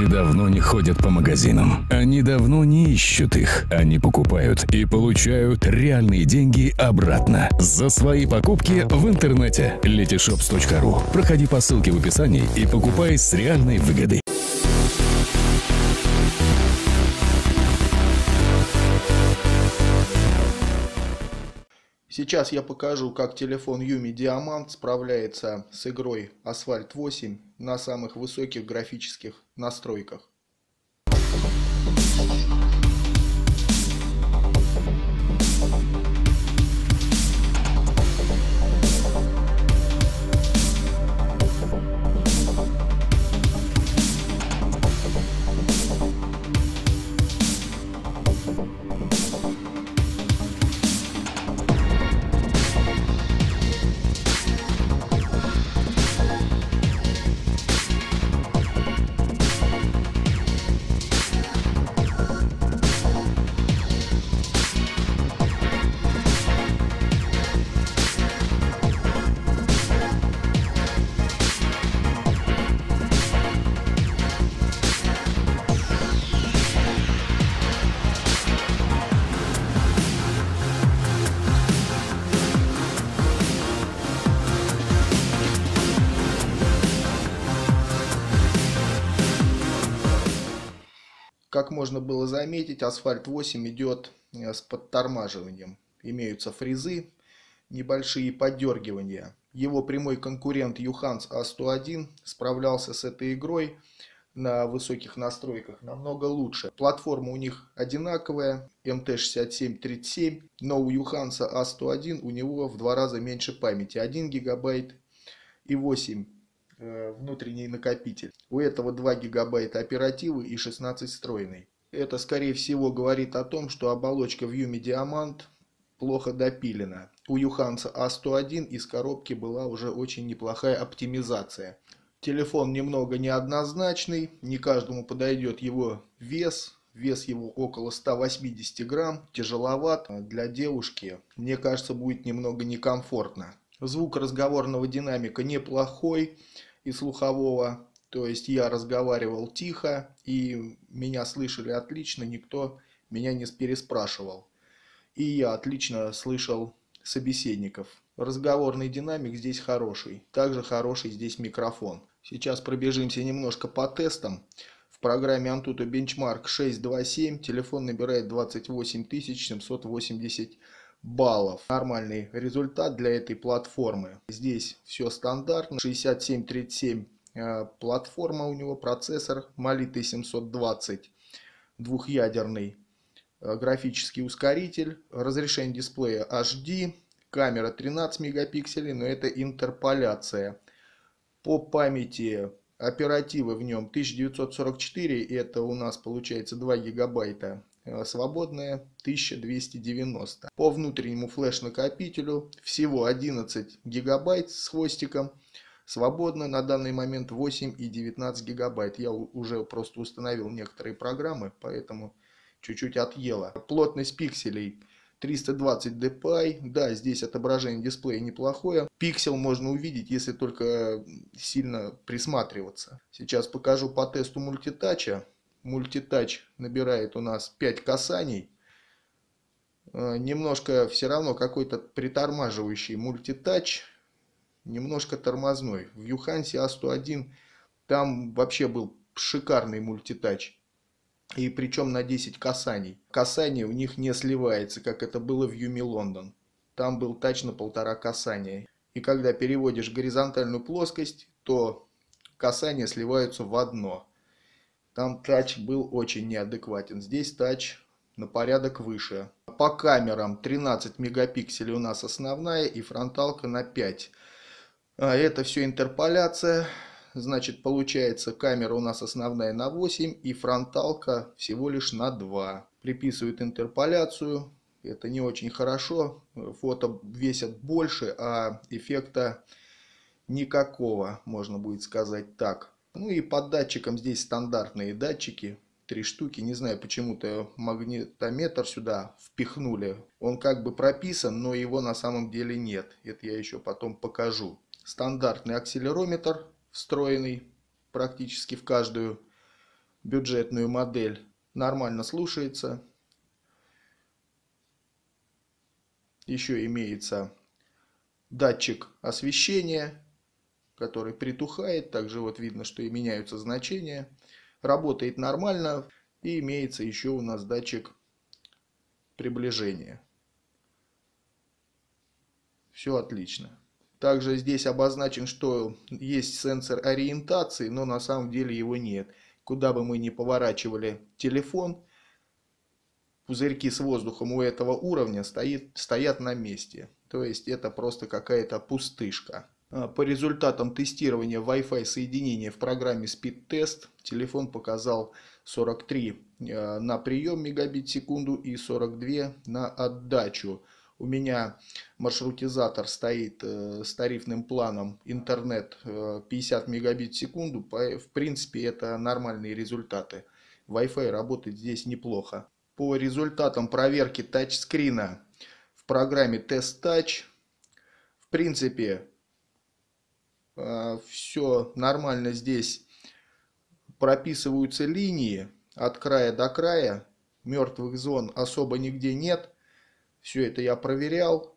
Люди давно не ходят по магазинам. Они давно не ищут их. Они покупают и получают реальные деньги обратно за свои покупки в интернете. Letyshops.ru. Проходи по ссылке в описании и покупай с реальной выгодой. Сейчас я покажу, как телефон Yumi Diamant справляется с игрой Asphalt 8 на самых высоких графических настройках. Как можно было заметить, Asphalt 8 идет с подтормаживанием. Имеются фризы, небольшие поддергивания. Его прямой конкурент Yuhance A101 справлялся с этой игрой на высоких настройках намного лучше. Платформа у них одинаковая, MT6737, но у Yuhance A101 у него в 2 раза меньше памяти, 1 гигабайт и 8 внутренний накопитель. У этого 2 гигабайта оперативы и 16 встроенной. Это, скорее всего, говорит о том, что оболочка в Yumi Diamant плохо допилена. У Yuhance A101 из коробки была уже очень неплохая оптимизация. Телефон немного неоднозначный, не каждому подойдет его вес. Вес его около 180 грамм, тяжеловат. Для девушки, мне кажется, будет немного некомфортно. Звук разговорного динамика неплохой и слухового, то есть я разговаривал тихо и меня слышали отлично, никто меня не переспрашивал. И я отлично слышал собеседников. Разговорный динамик здесь хороший, также хороший здесь микрофон. Сейчас пробежимся немножко по тестам. В программе Antutu Benchmark 627 телефон набирает 28 780 баллов. Нормальный результат для этой платформы. Здесь все стандартно. 6737 платформа у него, процессор Mali T720, двухъядерный графический ускоритель, разрешение дисплея HD, камера 13 мегапикселей, но это интерполяция. По памяти оперативы в нем 1944, это у нас получается 2 гигабайта. Свободная 1290. По внутреннему флеш-накопителю всего 11 гигабайт с хвостиком. Свободно на данный момент 8 и 19 гигабайт. Я уже просто установил некоторые программы, поэтому чуть-чуть отъело. Плотность пикселей 320 dpi. Да, здесь отображение дисплея неплохое. Пиксель можно увидеть, если только сильно присматриваться. Сейчас покажу по тесту мультитача. Мультитач набирает у нас 5 касаний. Немножко все равно какой-то притормаживающий мультитач. Немножко тормозной. В Yuhance A101 там вообще был шикарный мультитач. И причем на 10 касаний. Касание у них не сливается, как это было в Yumi London. Там был тач на 1,5 касания. И когда переводишь горизонтальную плоскость, то касания сливаются в одно. Там тач был очень неадекватен. Здесь тач на порядок выше. По камерам 13 мегапикселей у нас основная и фронталка на 5. Это все интерполяция. Значит, получается, камера у нас основная на 8 и фронталка всего лишь на 2. Приписывают интерполяцию. Это не очень хорошо. Фото весят больше, а эффекта никакого, можно будет сказать так. Ну и по датчикам здесь стандартные датчики. 3 штуки. Не знаю, почему-то магнитометр сюда впихнули. Он как бы прописан, но его на самом деле нет. Это я еще потом покажу. Стандартный акселерометр, встроенный практически в каждую бюджетную модель, нормально слушается. Еще имеется датчик освещения, который притухает. Также вот видно, что и меняются значения. Работает нормально. И имеется еще у нас датчик приближения. Все отлично. Также здесь обозначен, что есть сенсор ориентации, но на самом деле его нет. Куда бы мы ни поворачивали телефон, пузырьки с воздухом у этого уровня стоят на месте. То есть это просто какая-то пустышка. По результатам тестирования Wi-Fi соединения в программе Speed Test телефон показал 43 на прием мегабит в секунду и 42 на отдачу. У меня маршрутизатор стоит с тарифным планом интернет 50 мегабит в секунду. В принципе, это нормальные результаты. Wi-Fi работает здесь неплохо. По результатам проверки тачскрина в программе Test Touch, в принципе, все нормально. Здесь прописываются линии от края до края. Мертвых зон особо нигде нет. Все это я проверял.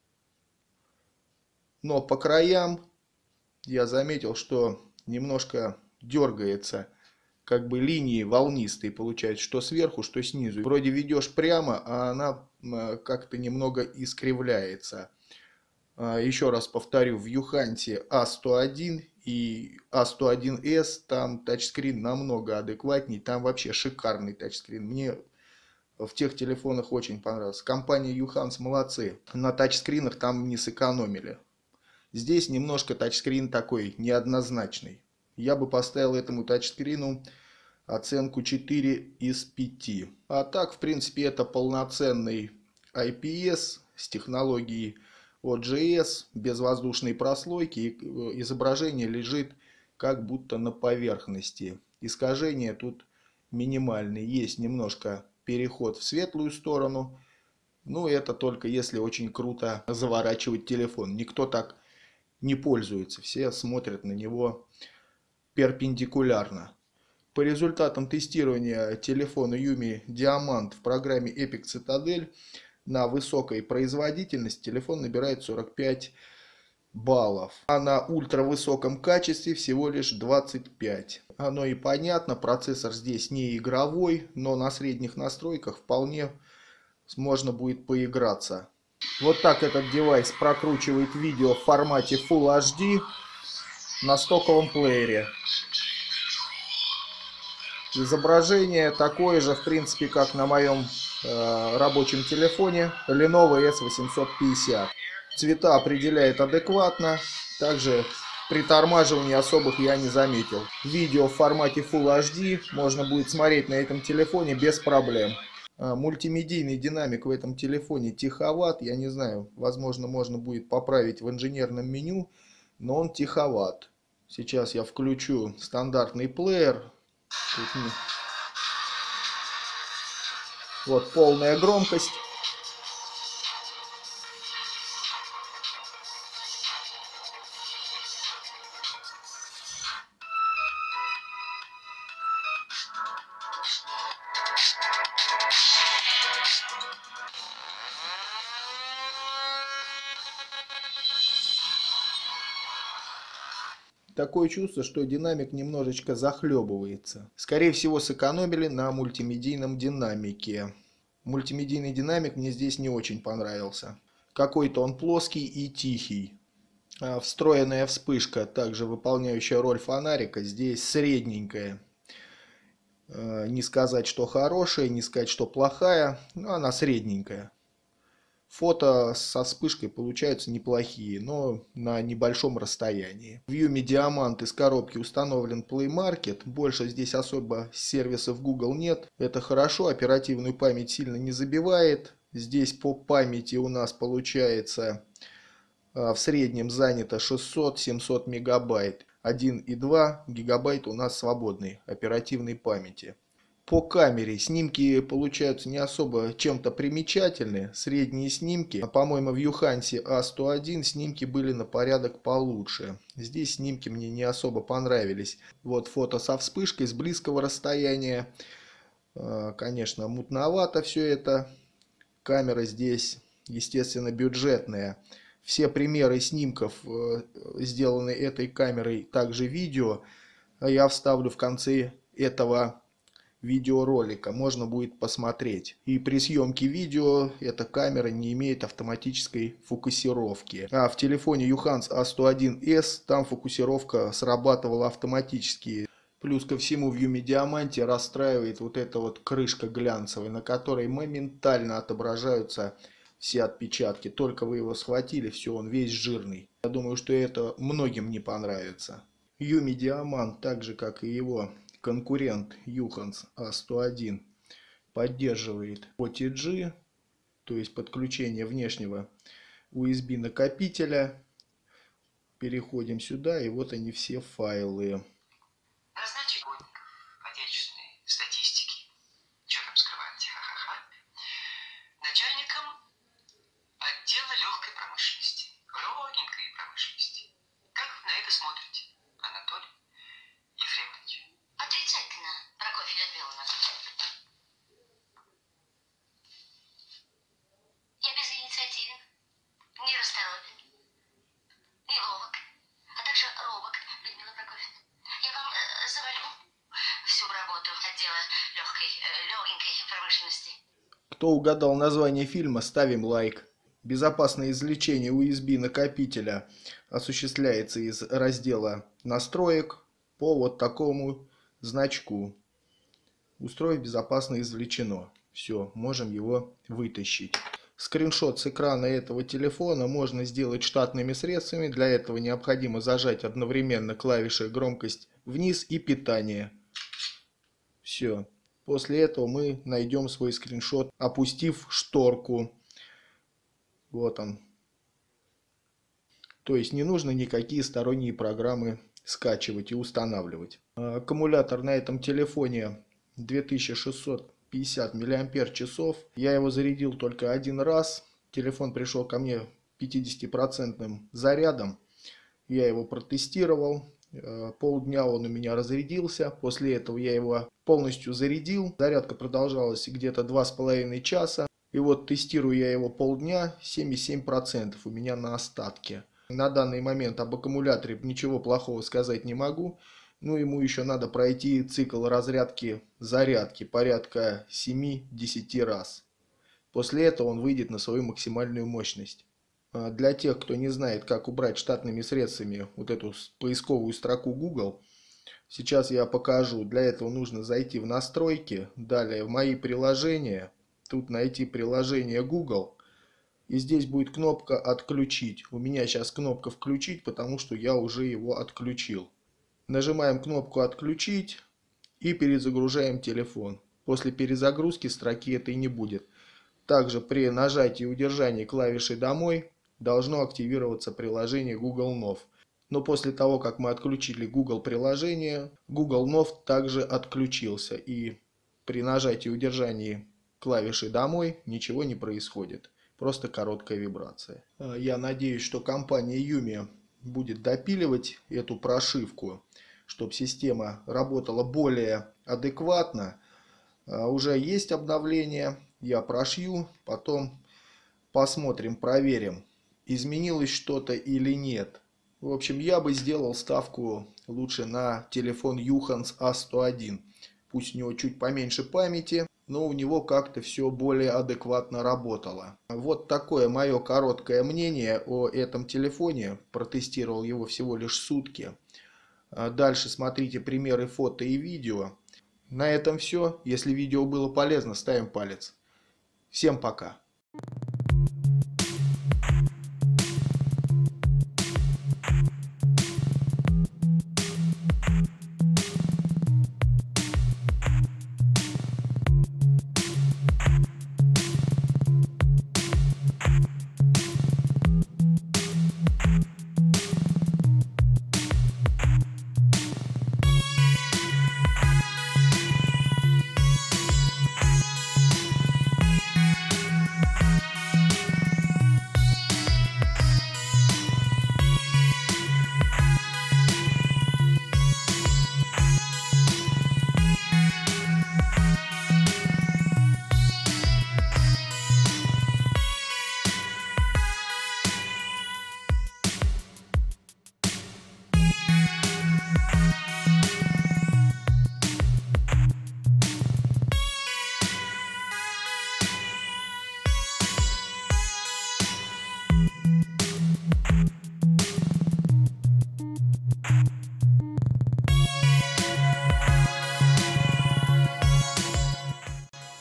Но по краям я заметил, что немножко дергается. Как бы линии волнистые получаются, что сверху, что снизу. Вроде ведешь прямо, а она как-то немного искривляется. Еще раз повторю, в Юхансе А101 и А101S там тачскрин намного адекватней. Там вообще шикарный тачскрин. Мне в тех телефонах очень понравился. Компания Юханс молодцы. На тачскринах там не сэкономили. Здесь немножко тачскрин такой неоднозначный. Я бы поставил этому тачскрину оценку 4 из 5. А так, в принципе, это полноценный IPS с технологией OGS, без воздушной прослойки. Изображение лежит как будто на поверхности. Искажения тут минимальные. Есть немножко переход в светлую сторону. Но это только если очень круто заворачивать телефон. Никто так не пользуется. Все смотрят на него перпендикулярно. По результатам тестирования телефона Yumi Diamant в программе Epic Citadel на высокой производительности телефон набирает 45 баллов. А на ультравысоком качестве всего лишь 25. Оно и понятно, процессор здесь не игровой, но на средних настройках вполне можно будет поиграться. Вот так этот девайс прокручивает видео в формате Full HD на стоковом плеере. Изображение такое же, в принципе, как на моем рабочем телефоне Lenovo S850. Цвета определяет адекватно. Также притормаживаний особых я не заметил. Видео в формате Full HD можно будет смотреть на этом телефоне без проблем. Мультимедийный динамик в этом телефоне тиховат. Я не знаю, возможно, можно будет поправить в инженерном меню, но он тиховат. Сейчас я включу стандартный плеер. Вот полная громкость. Такое чувство, что динамик немножечко захлебывается. Скорее всего, сэкономили на мультимедийном динамике. Мультимедийный динамик мне здесь не очень понравился. Какой-то он плоский и тихий. Встроенная вспышка, также выполняющая роль фонарика, здесь средненькая. Не сказать, что хорошая, не сказать, что плохая, но она средненькая. Фото со вспышкой получаются неплохие, но на небольшом расстоянии. В Yumi Diamant из коробки установлен Play Market. Больше здесь особо сервисов Google нет. Это хорошо, оперативную память сильно не забивает. Здесь по памяти у нас получается в среднем занято 600-700 мегабайт. 1,2 гигабайт у нас свободной оперативной памяти. По камере снимки получаются не особо чем-то примечательные, средние снимки. По-моему, в Юхансе А101 снимки были на порядок получше. Здесь снимки мне не особо понравились. Вот фото со вспышкой с близкого расстояния. Конечно, мутновато все это. Камера здесь, естественно, бюджетная. Все примеры снимков, сделаны этой камерой, также видео, я вставлю в конце этого видеоролика, можно будет посмотреть. И при съемке видео эта камера не имеет автоматической фокусировки. А в телефоне Юханс А101S там фокусировка срабатывала автоматически. Плюс ко всему в Юми Диаманте расстраивает вот эта вот крышка глянцевая, на которой моментально отображаются все отпечатки. Только вы его схватили, все, он весь жирный. Я думаю, что это многим не понравится. Юми Диамант, так же как и его конкурент Юханс А101, поддерживает OTG, то есть подключение внешнего USB накопителя. Переходим сюда, и вот они все файлы. Назначить годников отечественной статистики. Что там скрывать? Ха-ха-ха. Начальником отдела легкой промышленности. Легенькой промышленности. Как вы на это смотрите, Анатолий Ефремович? Отрицательно, Прокофья Людмиловна. Я безинициативен, нерасторопен, неловок, а также робок, Людмила Прокофьевна. Я вам завалю всю работу отдела легенькой промышленности. Кто угадал название фильма, ставим лайк. Безопасное извлечение USB накопителя осуществляется из раздела настроек по вот такому значку. Устройство безопасно извлечено. Все, можем его вытащить. Скриншот с экрана этого телефона можно сделать штатными средствами. Для этого необходимо зажать одновременно клавиши громкость вниз и питание. Все. После этого мы найдем свой скриншот, опустив шторку. Вот он. То есть не нужно никакие сторонние программы скачивать и устанавливать. Аккумулятор на этом телефоне 2650 мАч. Я его зарядил только один раз. Телефон пришел ко мне 50% зарядом. Я его протестировал. Полдня он у меня разрядился. После этого я его полностью зарядил. Зарядка продолжалась где-то 2,5 часа. И вот тестирую я его полдня, 77% у меня на остатке. На данный момент об аккумуляторе ничего плохого сказать не могу. Ну, ему еще надо пройти цикл разрядки-зарядки порядка 7-10 раз. После этого он выйдет на свою максимальную мощность. Для тех, кто не знает, как убрать штатными средствами вот эту поисковую строку Google, сейчас я покажу. Для этого нужно зайти в настройки, далее в мои приложения. Тут найти приложение Google. И здесь будет кнопка «Отключить». У меня сейчас кнопка «Включить», потому что я уже его отключил. Нажимаем кнопку «Отключить» и перезагружаем телефон. После перезагрузки строки этой не будет. Также при нажатии и удержании клавиши «Домой» должно активироваться приложение Google Now. Но после того, как мы отключили Google приложение, Google Now также отключился. И при нажатии и удержании клавиши «Домой» ничего не происходит. Просто короткая вибрация. Я надеюсь, что компания Юми будет допиливать эту прошивку, чтобы система работала более адекватно. Уже есть обновление. Я прошью, потом посмотрим, проверим, изменилось что-то или нет. В общем, я бы сделал ставку лучше на телефон Юханс А101. Пусть у него чуть поменьше памяти, но у него как-то все более адекватно работало. Вот такое мое короткое мнение о этом телефоне. Протестировал его всего лишь сутки. Дальше смотрите примеры фото и видео. На этом все. Если видео было полезно, ставим палец. Всем пока.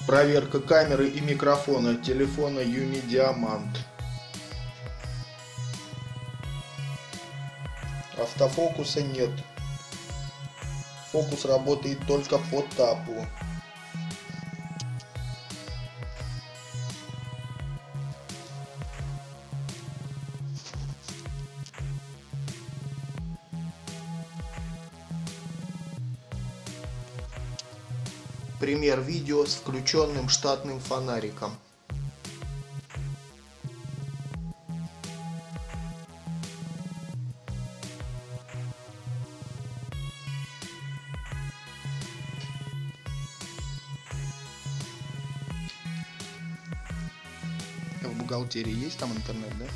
Проверка камеры и микрофона телефона Юми Диамант. Автофокуса нет. Фокус работает только по тапу. Пример видео с включенным штатным фонариком. В бухгалтерии есть там интернет, да?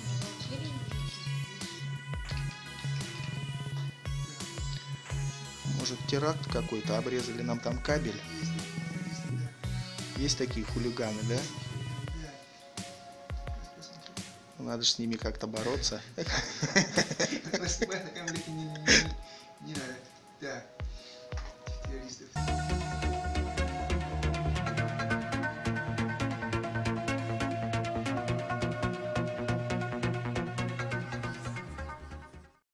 Может, теракт какой-то, обрезали нам там кабель? Есть такие хулиганы, да? Надо же с ними как-то бороться. Рассыпать на камере не